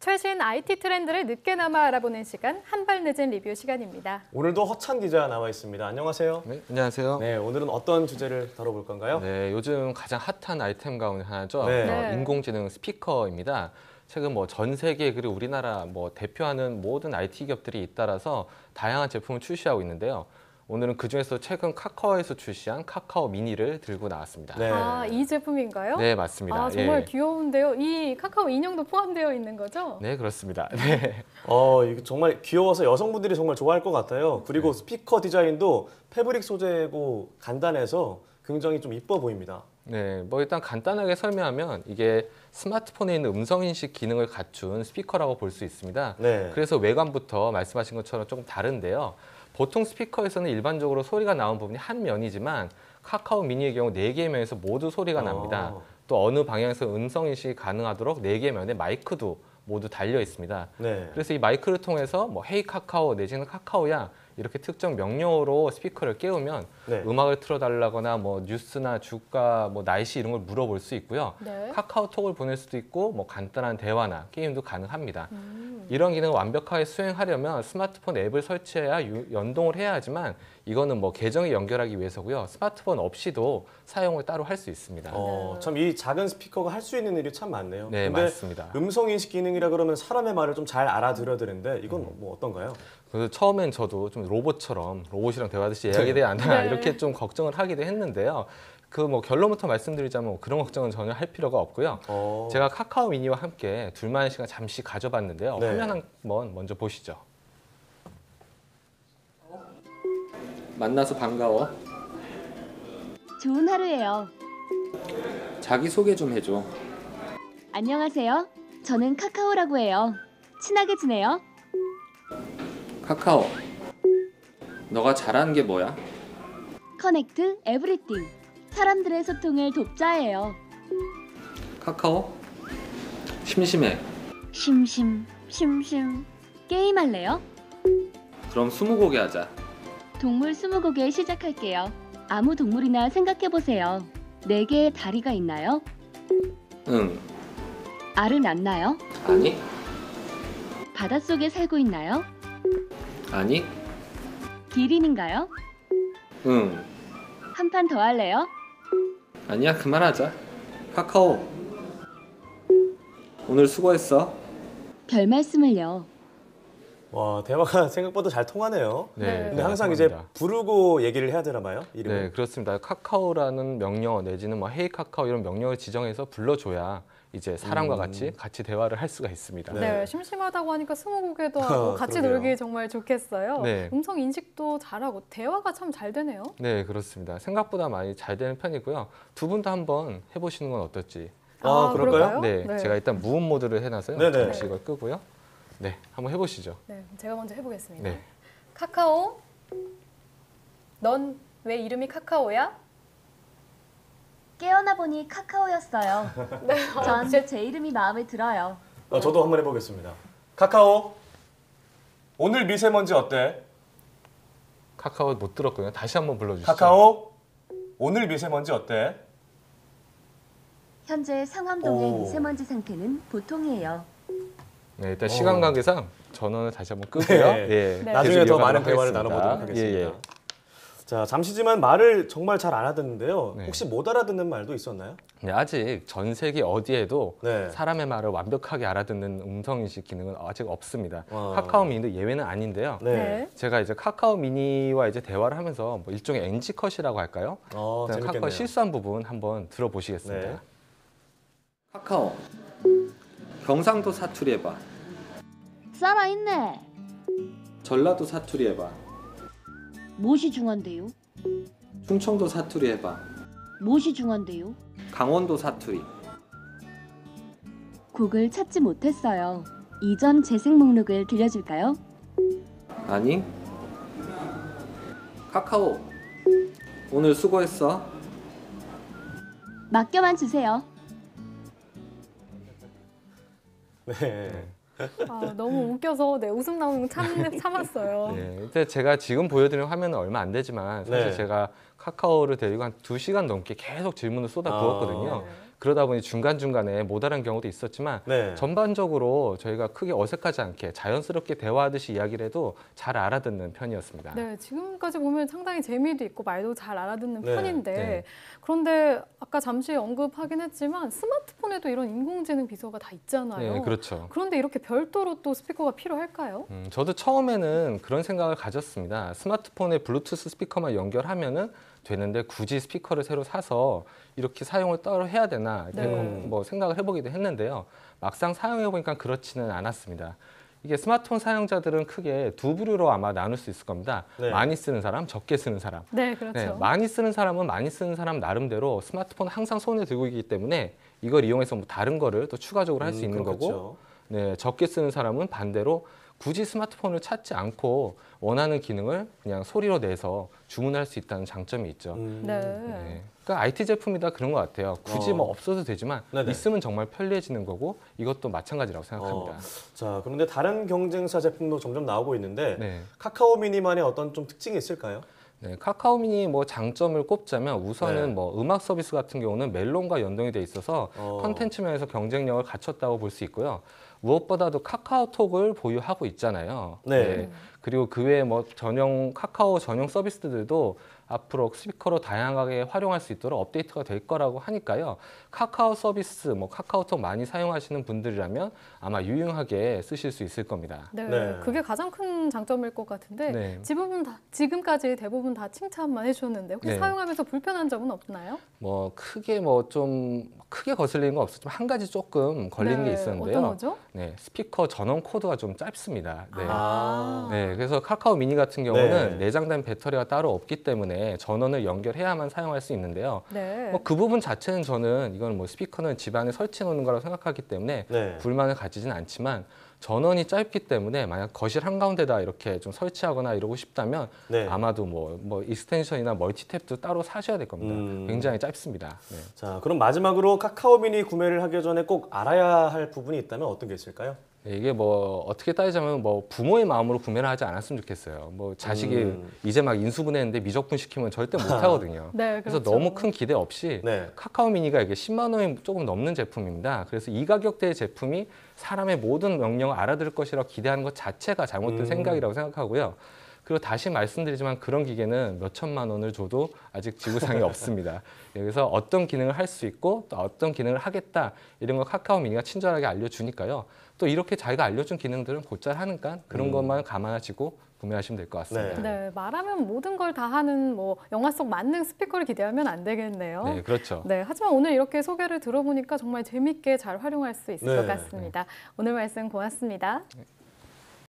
최신 IT 트렌드를 늦게나마 알아보는 시간, 한발 늦은 리뷰 시간입니다. 오늘도 허찬 기자 나와 있습니다. 안녕하세요. 네, 안녕하세요. 네, 오늘은 어떤 주제를 다뤄볼 건가요? 네, 요즘 가장 핫한 아이템 가운데 하나죠. 네. 인공지능 스피커입니다. 최근 전 세계 그리고 우리나라 대표하는 모든 IT 기업들이 잇따라서 다양한 제품을 출시하고 있는데요. 오늘은 그중에서 최근 카카오에서 출시한 카카오 미니를 들고 나왔습니다. 네. 아, 이 제품인가요? 네, 맞습니다. 아, 정말 예. 귀여운데요. 이 카카오 인형도 포함되어 있는 거죠? 네, 그렇습니다. 네. 이거 정말 귀여워서 여성분들이 정말 좋아할 것 같아요. 그리고 스피커 디자인도 패브릭 소재고 간단해서 굉장히 좀 이뻐 보입니다. 네, 일단 간단하게 설명하면 이게 스마트폰에 있는 음성인식 기능을 갖춘 스피커라고 볼 수 있습니다. 네. 그래서 외관부터 말씀하신 것처럼 조금 다른데요. 보통 스피커에서는 일반적으로 소리가 나온 부분이 한 면이지만 카카오 미니의 경우 4개의 면에서 모두 소리가 납니다. 또 어느 방향에서 음성인식이 가능하도록 4개의 면에 마이크도 모두 달려 있습니다. 네. 그래서 이 마이크를 통해서 헤이 카카오 내지는 카카오야 이렇게 특정 명령어로 스피커를 깨우면 네. 음악을 틀어달라거나 뉴스나 주가 날씨 이런 걸 물어볼 수 있고요. 네. 카카오톡을 보낼 수도 있고 간단한 대화나 게임도 가능합니다. 이런 기능을 완벽하게 수행하려면 스마트폰 앱을 설치해야 연동을 해야 하지만 이거는 계정에 연결하기 위해서고요. 스마트폰 없이도 사용을 따로 할 수 있습니다. 참 이 작은 스피커가 할 수 있는 일이 참 많네요. 네, 근데 맞습니다. 음성 인식 기능이라 그러면 사람의 말을 좀 잘 알아들어야 되는데 이건 어떤가요? 그래서 처음엔 저도 좀 로봇이랑 대화하듯이 이야기되지 않나 네. 이렇게 좀 걱정을 하기도 했는데요. 결론부터 말씀드리자면 그런 걱정은 전혀 할 필요가 없고요. 제가 카카오 미니와 함께 둘만의 시간 잠시 가져봤는데요. 네. 화면 한번 먼저 보시죠. 만나서 반가워. 좋은 하루예요. 자기소개 좀 해줘. 안녕하세요. 저는 카카오라고 해요. 친하게 지내요. 카카오, 너가 잘하는 게 뭐야? 커넥트 에브리띵. 사람들의 소통을 돕자예요. 카카오? 심심해. 심심. 게임할래요? 그럼 스무고개 하자. 동물 스무고개 시작할게요. 아무 동물이나 생각해보세요. 4개의 다리가 있나요? 응. 알을 낳나요? 아니? 바닷속에 살고 있나요? 아니? 기린인가요? 응. 한 판 더 할래요? 아니야, 그만하자. 카카오, 오늘 수고했어. 별 말씀을요. 와, 대화가 생각보다 잘 통하네요. 네. 근데 항상 이제 부르고 얘기를 해야 되나 봐요, 이름을. 네, 그렇습니다. 카카오라는 명령어 내지는 헤이 카카오 이런 명령을 지정해서 불러줘야 이제 사람과 같이 대화를 할 수가 있습니다. 네, 심심하다고 하니까 스무고개도 하고 같이 그러게요. 놀기 정말 좋겠어요. 네. 음성 인식도 잘하고 대화가 참 잘 되네요. 네, 그렇습니다. 생각보다 많이 잘 되는 편이고요. 두 분도 한번 해보시는 건 어떨지. 그럴까요? 네, 제가 일단 무음 모드를 해놔서요. 네네. 잠시 이걸 끄고요. 네, 한번 해보시죠. 네, 제가 먼저 해보겠습니다. 네. 카카오, 넌 왜 이름이 카카오야? 깨어나 보니 카카오였어요. 전 제 이름이 마음에 들어요. 저도 한번 해보겠습니다. 카카오, 오늘 미세먼지 어때? 카카오 못 들었거든요. 다시 한번 불러주시죠. 카카오, 오늘 미세먼지 어때? 현재 상암동의 오. 미세먼지 상태는 보통이에요. 네, 일단 시간 관계상 전원을 다시 한번 끄고요. 네. 예, 네. 나중에 계속 더 많은 이어가도록 대화를 하겠습니다. 나눠보도록 하겠습니다. 예, 예. 자, 잠시지만 말을 정말 잘 알아듣는데요. 네. 혹시 못 알아듣는 말도 있었나요? 네, 아직 전 세계 어디에도 네. 사람의 말을 완벽하게 알아듣는 음성인식 기능은 아직 없습니다. 와. 카카오 미니도 예외는 아닌데요. 네. 제가 이제 카카오 미니와 이제 대화를 하면서 일종의 NG 컷이라고 할까요? 일단 재밌겠네요. 카카오 실수한 부분 한번 들어보시겠습니다. 네. 카카오, 경상도 사투리 해봐. 살아있네. 전라도 사투리 해봐. 무엇이 중요한데요? 충청도 사투리 해봐. 무엇이 중요한데요? 강원도 사투리. 곡을 찾지 못했어요. 이전 재생 목록을 들려줄까요? 아니. 카카오, 오늘 수고했어. 맡겨만 주세요. 네. 너무 웃겨서 웃음 나오는 거 참았어요. 네, 근데 제가 지금 보여드리는 화면은 얼마 안 되지만 사실 네. 제가 카카오를 데리고 한 2시간 넘게 계속 질문을 쏟아부었거든요. 네. 그러다 보니 중간중간에 못 알아듣는 경우도 있었지만 네. 전반적으로 저희가 크게 어색하지 않게 자연스럽게 대화하듯이 이야기를 해도 잘 알아듣는 편이었습니다. 네, 지금까지 보면 상당히 재미도 있고 말도 잘 알아듣는 네. 편인데 네. 그런데 아까 잠시 언급하긴 했지만 스마트폰에도 이런 인공지능 비서가 다 있잖아요. 네, 그렇죠. 그런데 이렇게 별도로 또 스피커가 필요할까요? 저도 처음에는 그런 생각을 가졌습니다. 스마트폰에 블루투스 스피커만 연결하면은 되는데 굳이 스피커를 새로 사서 이렇게 사용을 따로 해야 되나 이렇게 네. 뭐 생각을 해보기도 했는데요. 막상 사용해 보니까 그렇지는 않았습니다. 이게 스마트폰 사용자들은 크게 두 부류로 아마 나눌 수 있을 겁니다. 네. 많이 쓰는 사람, 적게 쓰는 사람. 네, 그렇죠. 네, 많이 쓰는 사람은 많이 쓰는 사람 나름대로 스마트폰 항상 손에 들고 있기 때문에 이걸 이용해서 뭐 다른 거를 또 추가적으로 할 수 있는 거고, 그렇겠죠. 네, 적게 쓰는 사람은 반대로 굳이 스마트폰을 찾지 않고 원하는 기능을 그냥 소리로 내서 주문할 수 있다는 장점이 있죠. 네. 네. 그러니까 IT 제품이다 그런 것 같아요. 굳이 뭐 없어도 되지만 네네. 있으면 정말 편리해지는 거고 이것도 마찬가지라고 생각합니다. 자, 그런데 다른 경쟁사 제품도 점점 나오고 있는데 네. 카카오 미니만의 어떤 좀 특징이 있을까요? 네, 카카오 미니 뭐 장점을 꼽자면 우선은 네. 뭐 음악 서비스 같은 경우는 멜론과 연동이 돼 있어서 컨텐츠 면에서 경쟁력을 갖췄다고 볼 수 있고요. 무엇보다도 카카오톡을 보유하고 있잖아요. 네. 그리고 그 외에 뭐 카카오 전용 서비스들도 앞으로 스피커로 다양하게 활용할 수 있도록 업데이트가 될 거라고 하니까요. 카카오 서비스, 뭐 카카오톡 많이 사용하시는 분들이라면 아마 유용하게 쓰실 수 있을 겁니다. 네, 네. 그게 가장 큰 장점일 것 같은데 네. 지금까지 대부분 다 칭찬만 해주셨는데 혹시 네. 사용하면서 불편한 점은 없나요? 뭐 크게 뭐 좀 크게 거슬리는 건 없었지만 한 가지 조금 걸리는 네, 게 있었는데요. 어떤 거죠? 네, 스피커 전원 코드가 좀 짧습니다. 네. 아. 네, 그래서 카카오 미니 같은 경우는 네. 내장된 배터리가 따로 없기 때문에 전원을 연결해야만 사용할 수 있는데요. 네. 뭐 그 부분 자체는 저는 이건 뭐 스피커는 집안에 설치해 놓는 거라고 생각하기 때문에 네. 불만을 가지진 않지만 전원이 짧기 때문에 만약 거실 한가운데다 이렇게 좀 설치하거나 이러고 싶다면 네. 아마도 뭐 익스텐션이나 멀티탭도 따로 사셔야 될 겁니다. 굉장히 짧습니다. 네. 자, 그럼 마지막으로 카카오 미니 구매를 하기 전에 꼭 알아야 할 부분이 있다면 어떤 게 있을까요? 네, 이게 뭐 어떻게 따지자면 뭐 부모의 마음으로 구매를 하지 않았으면 좋겠어요. 뭐 자식이 이제 막 인수분해했는데 미적분 시키면 절대 못 하거든요. 네, 그래서 그렇죠. 너무 큰 기대 없이 네. 카카오 미니가 이게 10만 원이 조금 넘는 제품입니다. 그래서 이 가격대의 제품이 사람의 모든 명령을 알아들을 것이라고 기대하는 것 자체가 잘못된 생각이라고 생각하고요. 그리고 다시 말씀드리지만 그런 기계는 몇 천만 원을 줘도 아직 지구상에 없습니다. 그래서 어떤 기능을 할 수 있고 또 어떤 기능을 하겠다 이런 걸 카카오 미니가 친절하게 알려주니까요. 또 이렇게 자기가 알려준 기능들은 곧잘 하니까 그런 것만 감안하시고 구매하시면 될 것 같습니다. 네, 말하면 모든 걸 다 하는 뭐 영화 속 만능 스피커를 기대하면 안 되겠네요. 네, 그렇죠. 네, 하지만 오늘 이렇게 소개를 들어보니까 정말 재밌게 잘 활용할 수 있을 네. 것 같습니다. 오늘 말씀 고맙습니다.